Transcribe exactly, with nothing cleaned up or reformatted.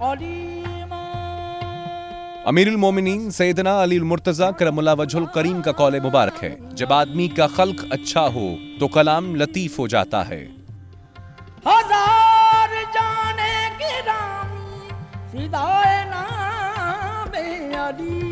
अमीरुल मोमिनीन सैयदना अली मुर्तजा करमुल्लाह वजहुल करीम का कौल मुबारक है, जब आदमी का खल्क अच्छा हो तो कलाम लतीफ हो जाता है। हजार जाने की रामी फिदाए नाम अली।